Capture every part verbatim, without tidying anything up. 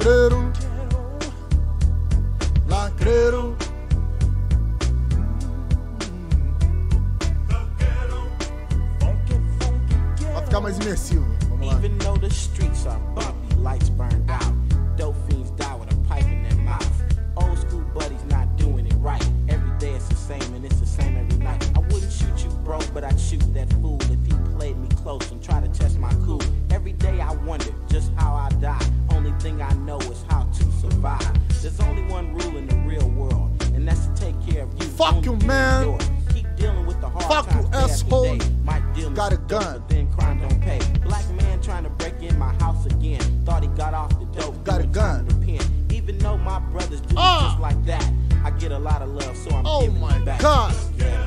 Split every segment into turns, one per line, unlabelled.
Lacreiro, lacreiro. Vai ficar mais imersivo. Vamos lá.
Even though the streets are bumpy, lights burned out, dope fiends die with a pipe in their mouth. Old school buddies not doing it right. Every day it's the same and it's the same every night. I wouldn't shoot you, bro, but I'd shoot that fool if he played me close and tried to test my cool. Every day I wonder just how I die. Only thing I know is how to survive. There's only one rule in the real world, and that's to take care of you.
Fuck you, man.
Keep dealing with the hard
Fuck
times
you, asshole.
Might deal me
Got a
some
gun.
dope, but then crime don't pay. Black man trying to break in my house again. Thought he got off the dope.
Got a gun.
Even though my brothers do
Uh.
just like that, I get a lot of love, so I'm
Oh
giving
my
it back.
God.
Yeah.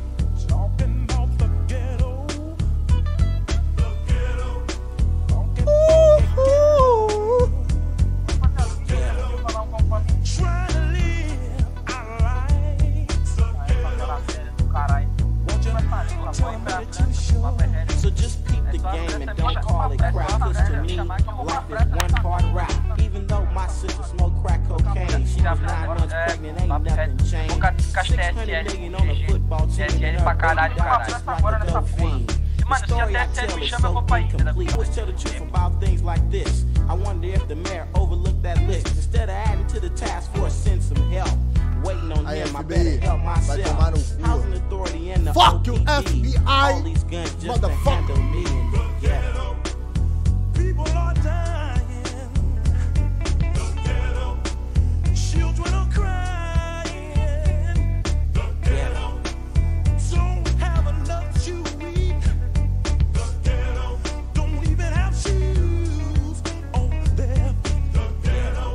So just peep the game and don't call it crap. Cause to me, life is one part rap. Even though my sister smoked crack cocaine, she was nine months pregnant, ain't nothing changed. six hundred million on a football team and her baby died just like a dope fiend. The story I tell is so incomplete. Always tell the truth about things like this. I wonder if the mayor overlooked that list. Instead of adding to the task force, send some help. Waiting on him, I better help myself. Housing authority and the
Fuck you, F B I,
all these guns just to
motherfucker.
handle me in the ghetto. People are dying. The ghetto. Children are crying. The ghetto. Don't have enough to eat. The ghetto. Don't even have shoes on their feet. The ghetto.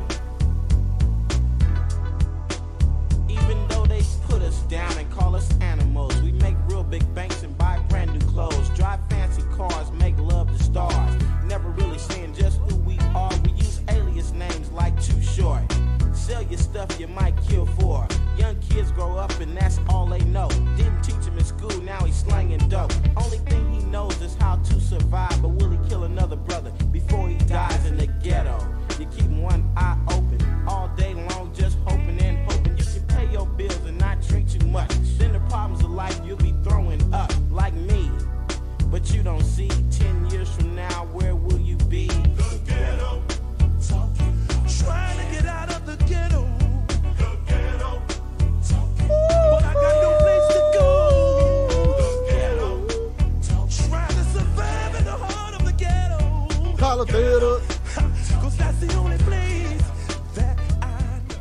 Even though they put us down and call us animals, we make real big banks and buy brand new clothes, drive fancy cars, make love to stars. Never really saying just who we are. We use alias names like Too Short. Sell your stuff you might kill for. Young kids grow up and that's all they know. Didn't teach him in school, now he's slanging dope. Only thing he knows is how to survive. But will he kill another brother before he dies in the ghetto? You keep one eye open all day long, just hoping and hoping you can pay your bills and not drink too much. Then the problems of life you'll be throwing up like me. But you don't see ten years from now, where will you be? The ghetto. Trying to get out of the ghetto. The ghetto. But I got no place to go. The ghetto. Trying to survive in the heart of the ghetto.
Calaveira.
Cause that's the only place that I know.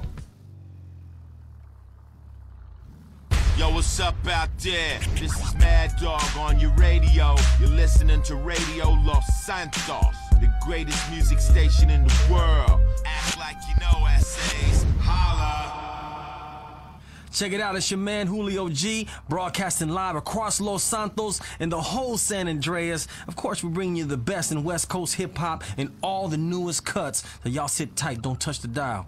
Yo, what's up out there? This is Mad Dog on your radio. You're listening to Radio Los Santos, the greatest music station in the world. Act like you know, S As. Holla.
Check it out, it's your man Julio G, broadcasting live across Los Santos and the whole San Andreas. Of course, we bring you the best in West Coast hip-hop and all the newest cuts. So y'all sit tight, don't touch the dial.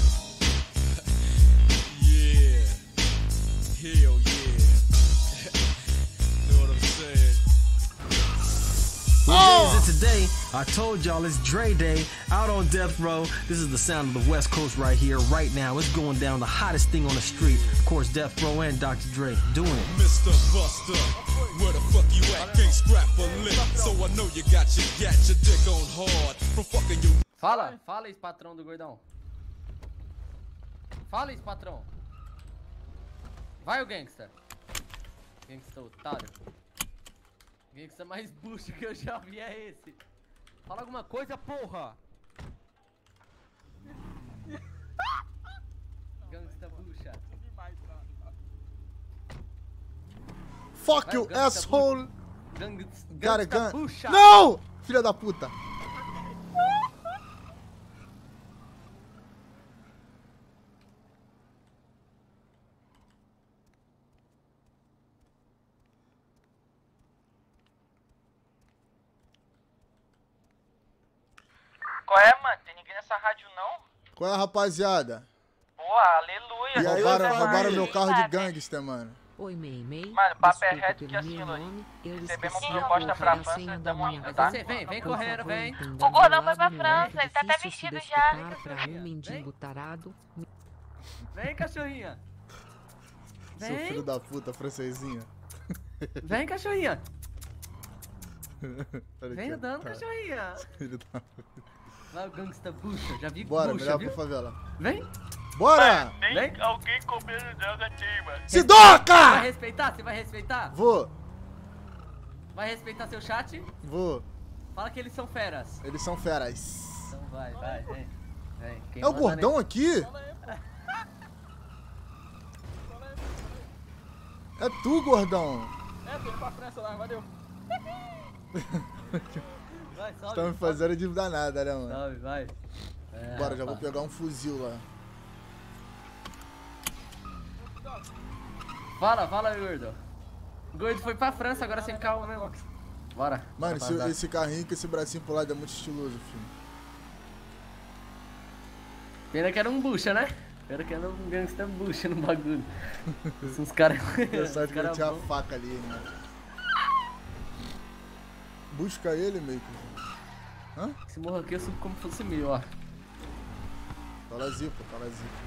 Yeah. Hell yeah. Know what I'm saying?
What
Oh.
is it today? I told y'all it's Dre Day, out on Death Row. This is the sound of the West Coast right here, right now. It's going down, the hottest thing on the street. Of course, Death Row and Doctor Dre doing it.
Mister Buster, where the fuck you at? Can't scrap a lick, so I know you got your gat, your dick on hard from fucking you.
Fala, fala isso, patrão do gordão. Fala isso, patrão. Vai o gangsta. Gangsta otário. Gangsta mais bucho que eu já vi é esse. Fala alguma coisa, porra. Gangsta bucha.
Fuck you,
Vai, gangsta
asshole.
Gang,
Got a
gangsta
gun.
bucha.
Não! Filha da puta.
Qual é, mano? Tem ninguém nessa rádio, não?
Qual é, rapaziada?
Boa, aleluia.
E
Deus
roubaram,
é
roubaram
mais.
meu carro de gangster, mano.
Oi, Mei Mei.
Mano, o papo é
Desculpa
reto
pelo
que assim,
meu
Luiz.
nome. Eu
Recebemos
esqueci
proposta
de
pra
colocar a
França,
senha da
tamo
minha
indo,
Vai
tá?
você, vem, vem
Por
correndo,
favor,
vem.
entenda
O gordão
meu
vai pra
lado, não é
França, ele tá até
difícil se
vestido já.
desculpar pra um
Vem.
mendigo tarado.
Vem, cachorrinha.
Seu
Vem,
filho da puta, francesinha.
vem, cachorrinha.
Olha
Vem
aqui,
andando,
tá.
cachorrinha.
Filho da...
Vai o gangsta bucha, já vi
Bora,
bucha,
melhor
viu?
pra favela.
Vem,
Bora!
vem.
Alguém comendo droga aqui, mano.
Se
Vai
doca!
respeitar? Você vai respeitar?
Vou,
Vai respeitar seu chat?
vou.
Fala que eles são feras.
Eles são feras.
Então vai, vai, vem. Vem. Quem
É o
manda
gordão
nele-
aqui? É tu, gordão.
É, tô indo pra França lá, valeu.
Vai, sobe.
Tá me fazendo de danada, né, mano?
Sobe, vai. É,
Bora, já vou
rapaz.
pegar um fuzil lá.
Fala, fala, gordo. O gordo foi pra França, agora sem calma mesmo. Bora.
Mano,
Bora,
esse,
vazar.
esse carrinho com esse bracinho pro lado é muito estiloso, filho.
Pena que era um bucha, né? Pena que era um gangsta bucha no bagulho. Os caras.
Eu só
os
que eu
caras
tinha a
bons.
faca ali, né? Busca ele, meio que. Hã?
Esse morro aqui eu subo como se fosse meu, ó.
Tá lá zipa, tá lá zipa.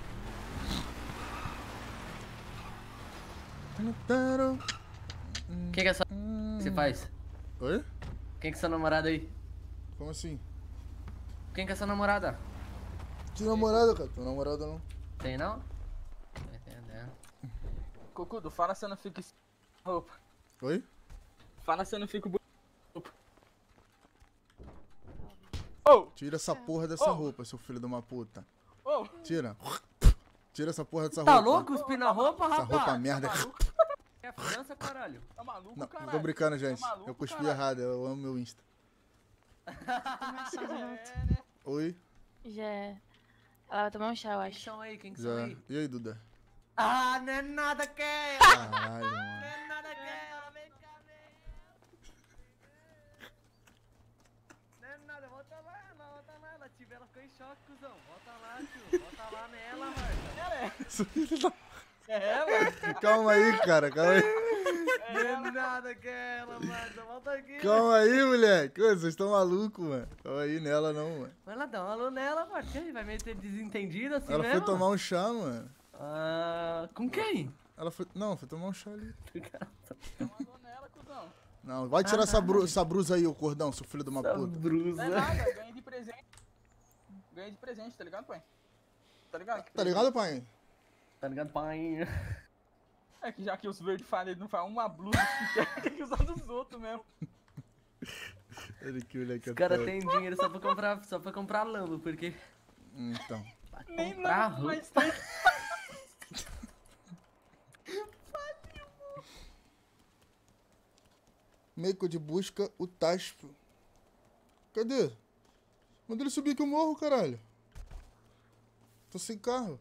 Quem que é essa. O que você faz?
Oi?
Quem que é essa namorada aí?
Como assim?
Quem que é essa namorada?
Que namorada, cara? Tua namorada não.
Tem não? Tô entendendo.
Cocudo, fala se eu não fico sem roupa.
Oi?
Fala se eu não fico bonito. Oh,
Tira essa porra dessa
Oh.
roupa, seu filho de uma puta.
oh.
Tira. Tira essa porra dessa
Tá
roupa.
louco? Cuspir na roupa,
Essa
rapaz?
roupa merda.
É França, caralho.
Tá maluco,
Não,
caralho?
não tô brincando, gente.
Tá maluco,
Eu cuspi
caralho?
errado, eu amo meu Insta. Oi?
Já. Ela vai tomar um chá, eu
Quem que
acho.
são aí? Quem que são
Já.
aí?
E aí, Duda?
Ah, não é nada que é.
Caralho, mano.
Não é nada que é. Vem cá, vem. Não é nada, volta lá, ela, volta lá. Ela tive, ela ficou em choque, cuzão. Volta lá, tio. Volta lá nela, Marta.
É, mano.
Calma aí, cara, calma aí.
Não é nada que é ela, Marta. Volta aqui.
Calma aí, moleque. Ô, vocês estão malucos, mano. Calma aí nela não, mano.
Vai lá, dá um alô nela, Marta. E aí, vai meio ter desentendido assim
Ela
mesmo?
foi tomar um chá, mano.
Ah, com quem?
Ela foi. Não, foi tomar um chá ali.
Mandou nela, cuzão.
Não, vai tirar essa, bru... essa brusa aí, ô cordão, seu filho de uma
Essa
puta.
brusa.
Não é nada, ganhei de presente. Ganhei de presente, tá ligado, pai? Tá ligado?
Tá ligado, pai?
Tá ligado, pai?
É que já que os verdes falam, eles não fazem uma blusa que tem que usar dos outros mesmo.
Olha que moleque.
Os caras
top.
têm dinheiro só pra comprar, só pra comprar lambo, porque...
Então.
Pra
Nem
comprar
não,
roupa.
mas tem.
Meio de busca o Taspo. Cadê? Manda ele subir aqui o morro, caralho. Tô sem carro.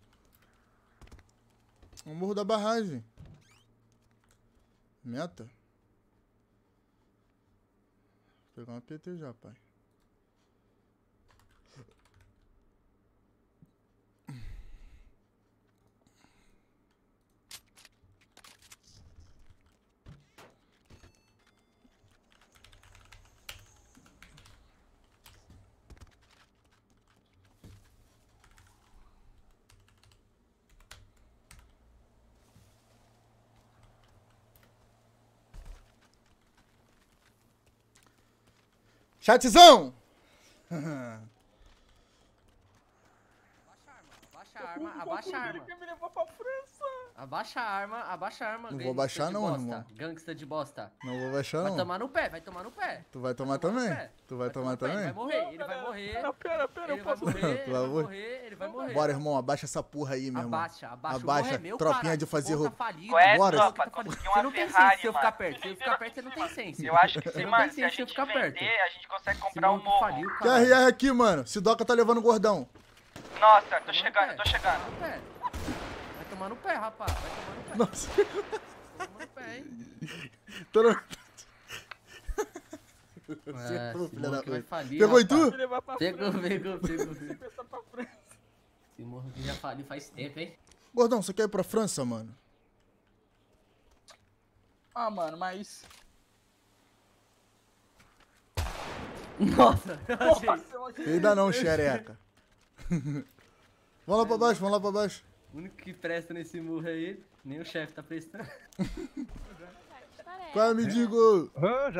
O morro da barragem. Meta? Vou pegar uma P T já, pai. Chatzão!
Abaixa a arma, abaixa a arma.
Quer me levar pra França?
Abaixa a arma, abaixa a arma.
Não vou
gangsta
abaixar
de
não,
bosta,
irmão.
Gangsta de bosta.
Não vou baixar
Vai
não.
tomar no pé, vai tomar no pé.
Tu vai tomar
tomar no
também?
pé.
Tu vai tomar
no pé, Ele
também?
vai morrer, ele vai morrer.
Pera, pera, pera,
Ele
eu
vai
posso...
morrer,
Tu
ele
vai
vai
morrer?
morrer, ele vai morrer.
Bora, irmão, abaixa essa porra aí, meu irmão.
Abaixa, abaixa. o
Abaixa,
morro é meu,
tropinha
caralho.
de fazer
Pô, tá
roupa.
falido.
Qual é,
Bora.
tropa?
Você
Consegui
não
uma
tem
Ferrari,
ciência se eu
mano.
ficar perto. Se eu ficar perto, você não tem ciência.
Eu acho que,
Você
se,
não
mano,
tem
se a
ciência se eu
gente
ficar perto.
vender, a gente consegue
Esse
comprar um
mundo
morro.
faliu,
Q
caralho.
R R aqui, mano. Sidoca tá levando o gordão.
Nossa, tô chegando, tô chegando.
Tomar no pé. Vai tomar no pé, rapaz. Vai tomar no pé.
Nossa.
Toma no pé, hein?
Tô no...
É,
Pô,
esse
filha da
morro aqui vai
puta.
falir,
Pegou em
rapaz.
tu?
Me levar pra
Pegou,
França.
pegou, pegou, pegou.
Pensar pra França.
Esse morro aqui já faliu faz tempo, hein?
Gordão, você quer ir pra França, mano?
Ah, mano, mas...
Nossa, eu achei.
Nossa, eu achei...
Ainda não, xereca. Vamos lá pra baixo, vamos lá pra baixo.
O único que presta nesse murro é ele. Nem o chefe tá prestando.
Qual é, mendigo?